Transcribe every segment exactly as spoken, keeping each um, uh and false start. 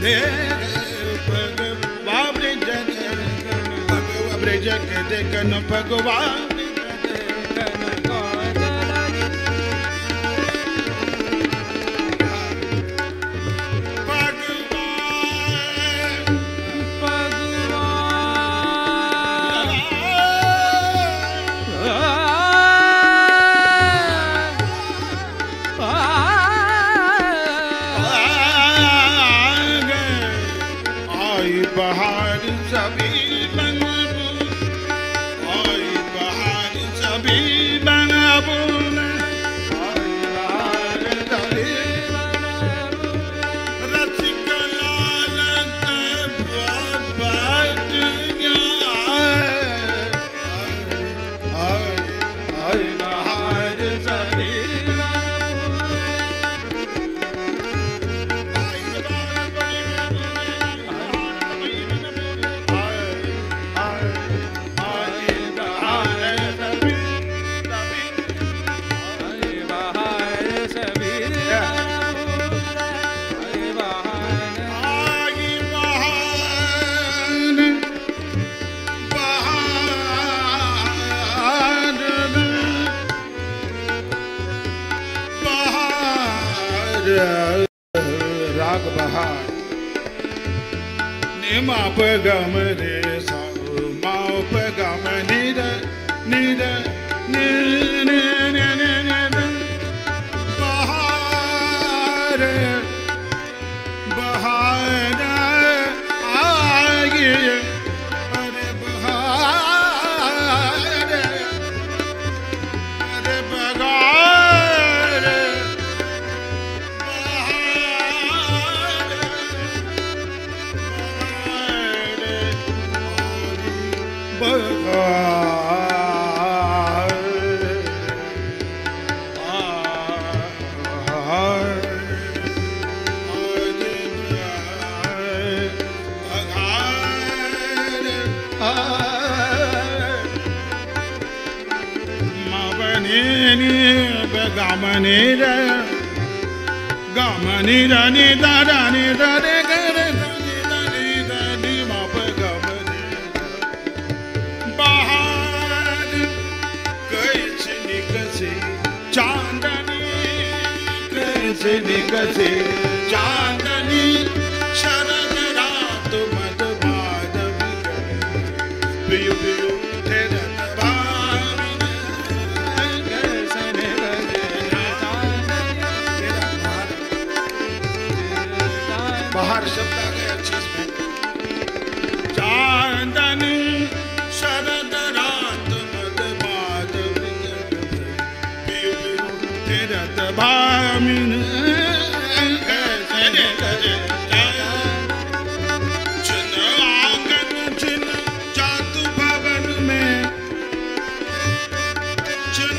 रे भगवा ब्रिज भगवा ब्रिज के देखन भगवा राग बहार निमा पगम रे सा मा पगम निर निर निर निर बहार बहार आगे अरे बहार अरे बगार Gamani da gamani da ni da da ni da de ga re da ni da ni da ni ma pa gamani bahar kaise nikase chandani kaise nikase chandani sharad raat mad madhav piyu piyu tera बाहर शब्द आ गया चीज में चांदनी शरद रात मद माधव पियु पियु तेरत भामिन ऐसे करे चिन आंगन चिन जातु भवन में चिन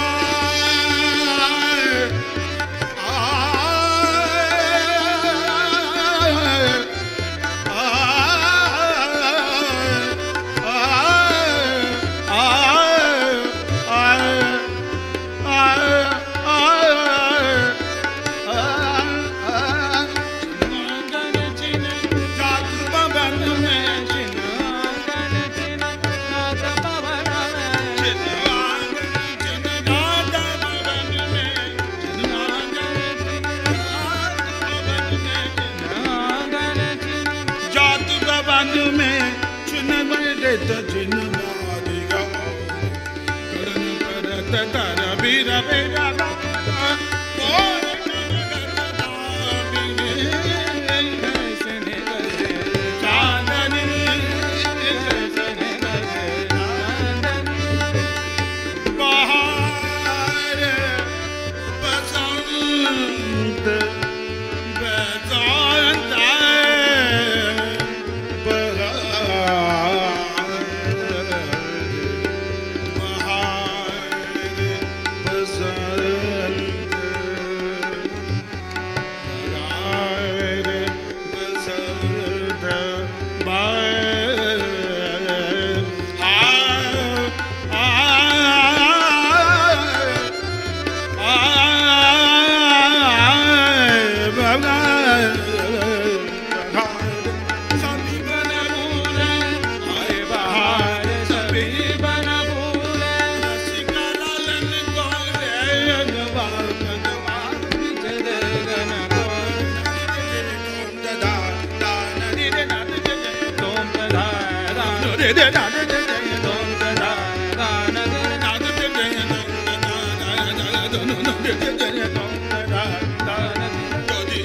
जिन मारिगा करन करत तर बीर बेरा बहार बसंत बसंत बहार बसंत सभी बन फूले आए बहार सभी बन फूले रसिका लालन को अगवार अगवार जगन को दा दा नदी रे नाद जय तोम दा दा रे रे नाद जय तोम दा दा नाद रे नाद जय दा दा दा दा जय तोम दा दा जदी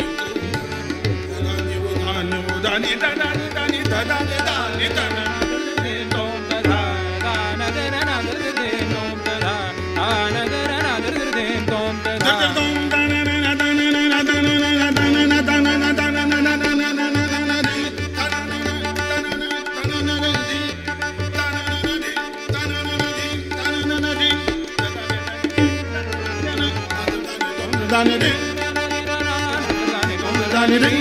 दानी दानी दानी दानी दानी दानी तोम दा दा नाद रे नाद जय तोम दा दा नाद रे नाद जय तोम दा तोम दा ना ना दा ना ना दा ना ना दा ना ना दा ना ना दा ना ना दा ना ना Dani ding, dani ding,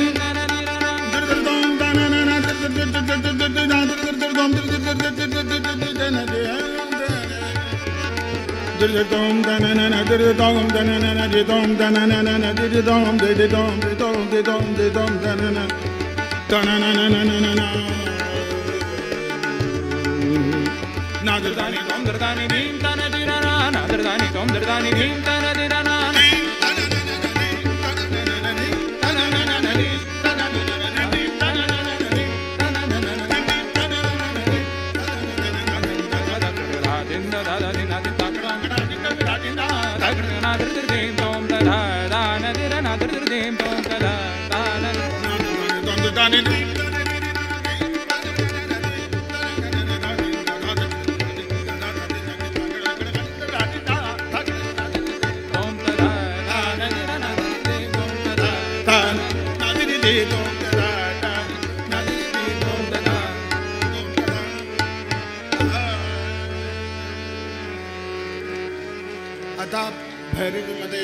आता भैरवीमध्ये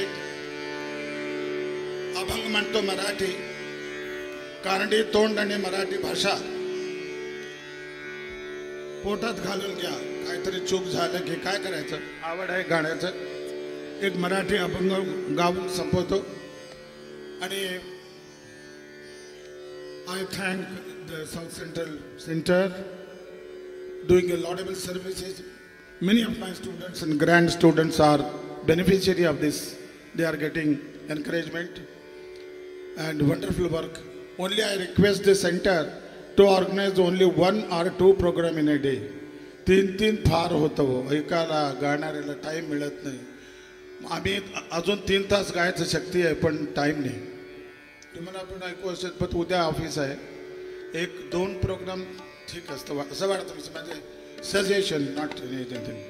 अभंग म्हणतो मराठी कारंडी तोंड आणि मराठी भाषा पोटात घालून घ्या. काहीतरी चूक झालं की काय करायचं, आवड आहे गाण्याचं, एक मराठी अभंग गाऊन संपवतो. आणि I thank the South Central Center doing a laudable services. Many of my students and grand students are beneficiary of this. They are getting encouragement and wonderful work. Only I request the center to organize only one or two program in a day. तीन तीन फार होतं हो, ऐकायला गाणाऱ्याला time मिळत नाही. आम्ही अजून तीन तास गायचं शक्ती आहे पण टाईम नाही. तुम्हाला पण ऐकू असेल पण उद्या ऑफिस आहे, एक दोन प्रोग्राम ठीक असतं असं वाटतं. म्हणजे suggestion not anything.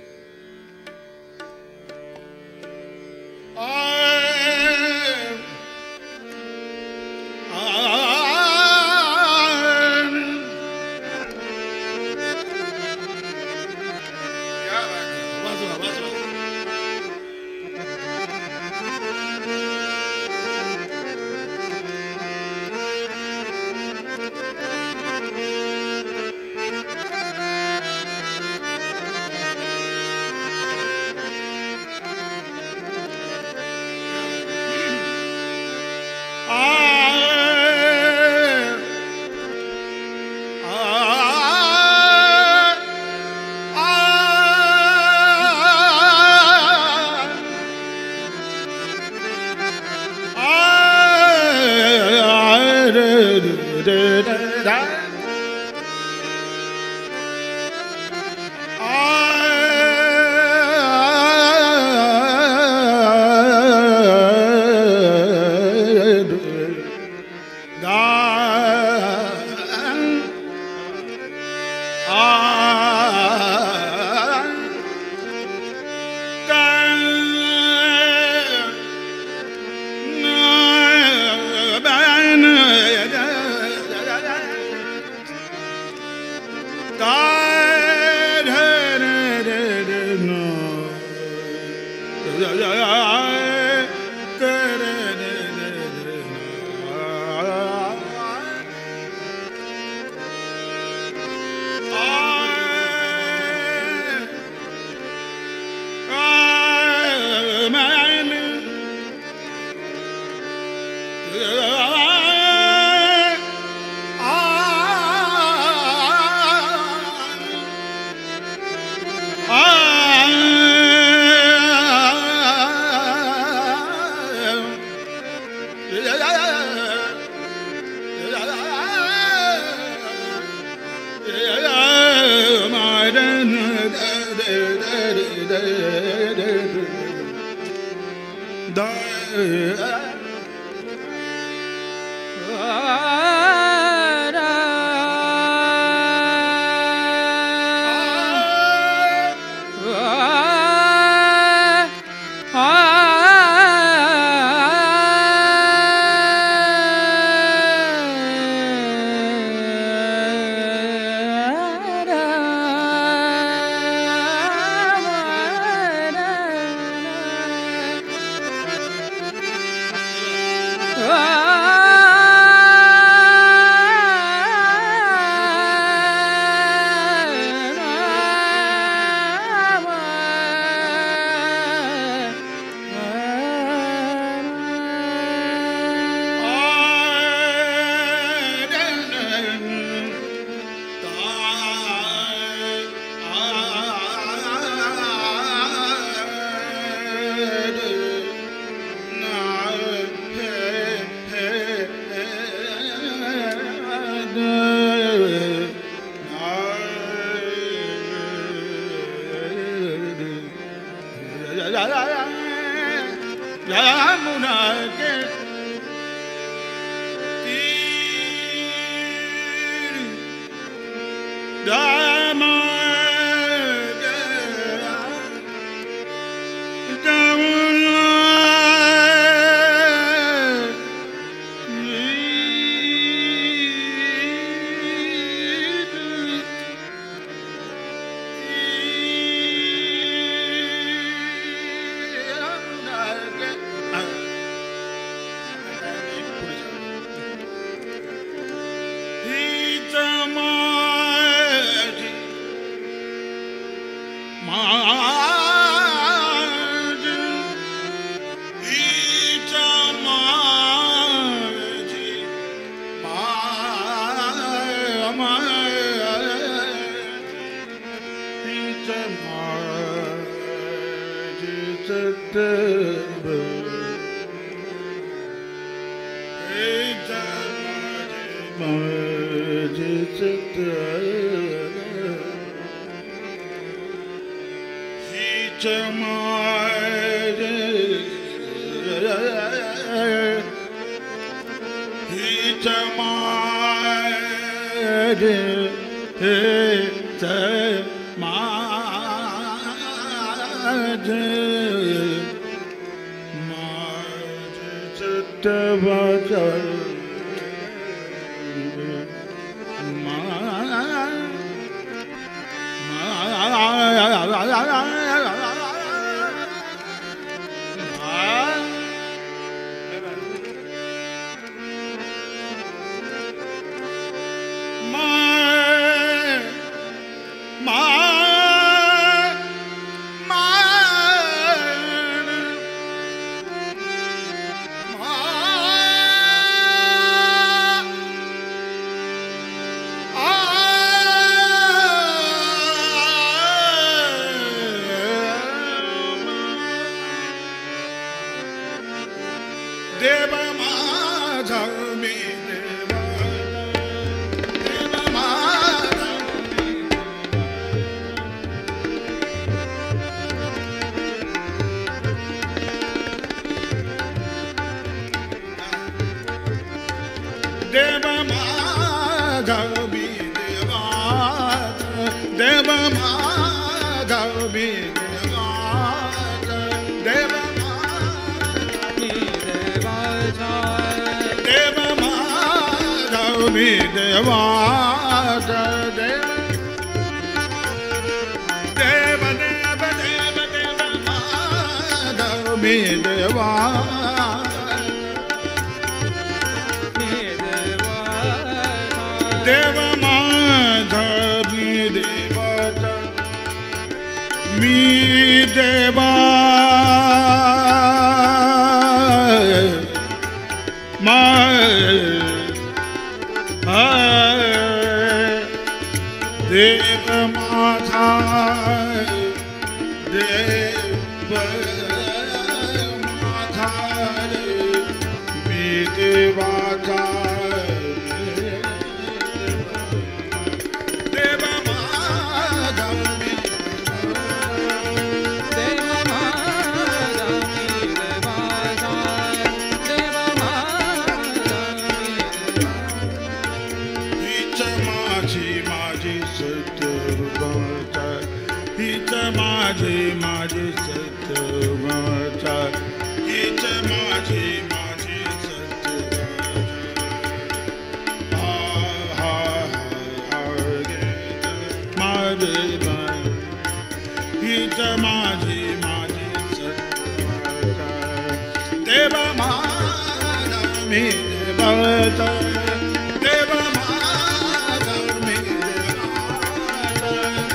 mi devata deva madhav mi devata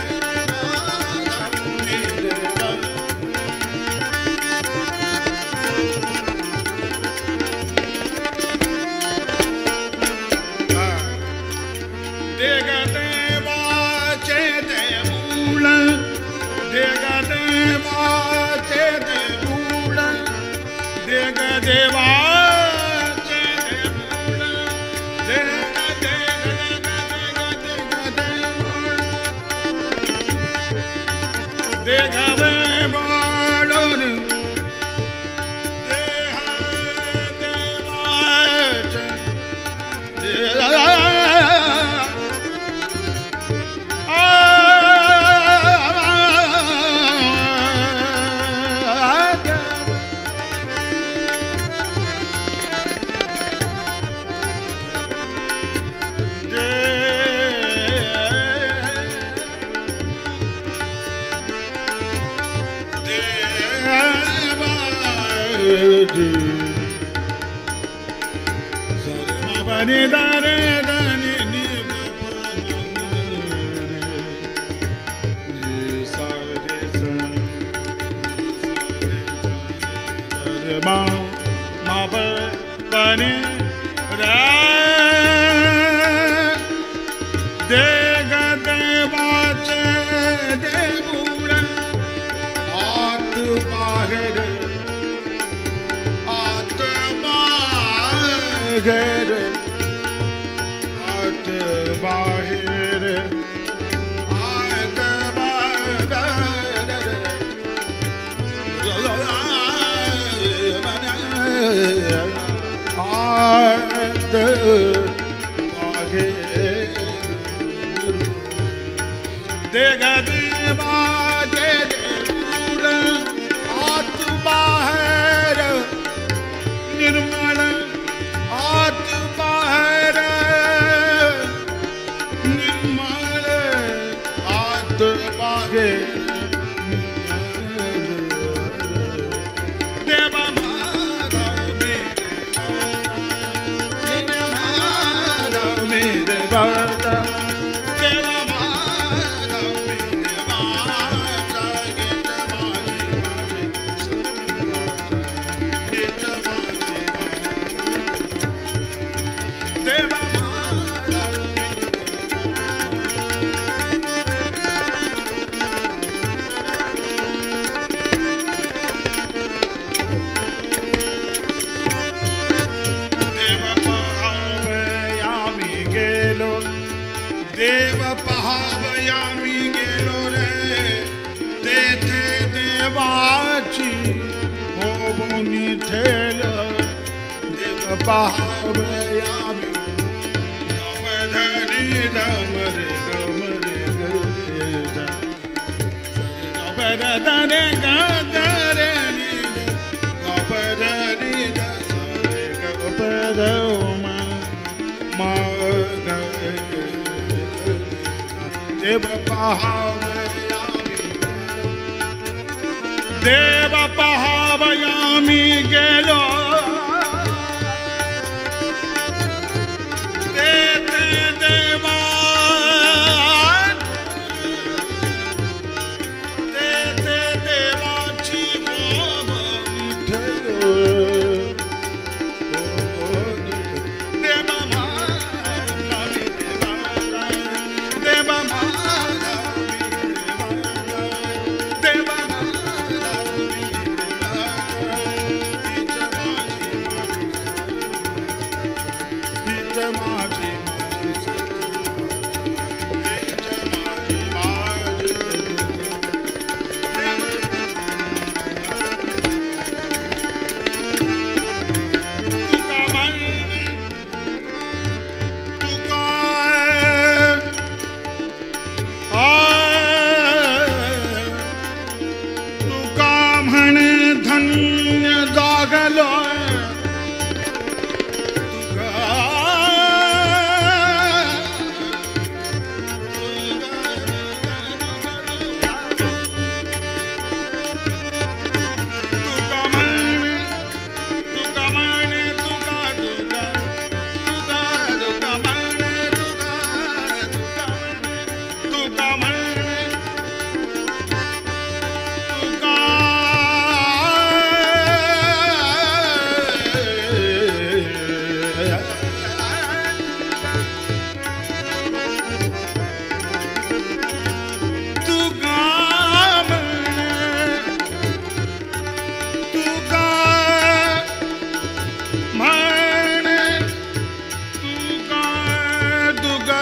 mi devata dega deva chete mula dega deva chete mula dega deva chete mula dega dega dega dega dega dega balon deha deva Ni da re da ni ni pa pa ni sa re sa re ma ma pa pa ni ra de ga de ba che de bura aat bahar aat bahar bahir aat bahir aat bahir dega deva de mula aat bahir nirmala aat bahir deva madhav mi madhav mi devata deva madhav mi devata deva Deva pahavayami gelo re Tethe devachi Hovoni thela Deva pahavayami Gamadhani damare gamare gare Gamadhani gadare Gamadhani dasare Gamadhoma Magare Deva pahavayami Deva pahavayami gelo Tete deva Tete deva chivo Deva madhav Deva madhav